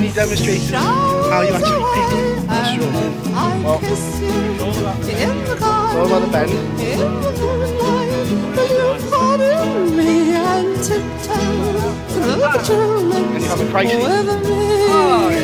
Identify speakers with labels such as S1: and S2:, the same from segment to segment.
S1: you demonstrate how you actually pick the strawberry? Well, it's all about the bend. And you have a crisis.
S2: Oh, yeah.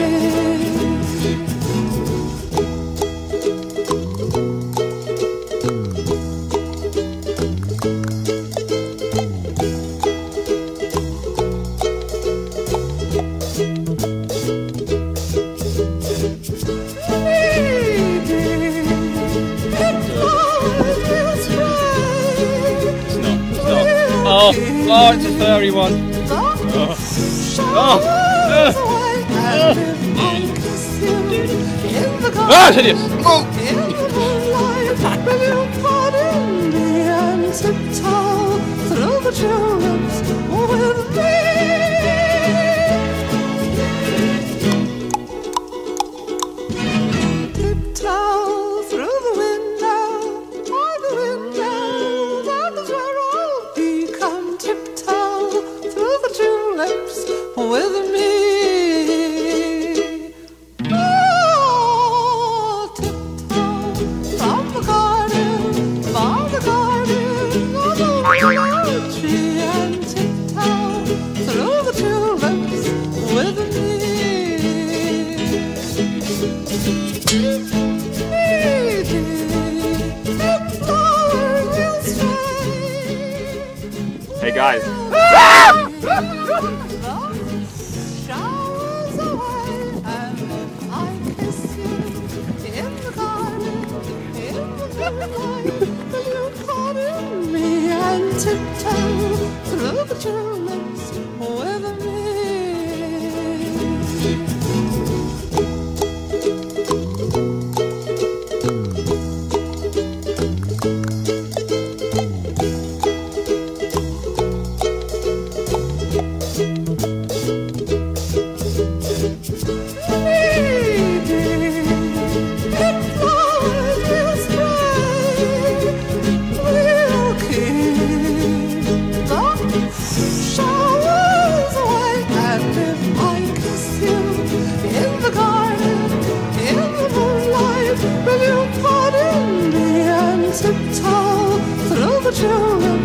S2: Oh, it's a furry one. Ah, it's hideous.
S3: With me, oh, tiptoe from the garden, of the willow tree, and tiptoe through the tulips with me.
S2: Hey guys.
S3: Me and tiptoe through the tulips with me. Tiptoe through the tulips.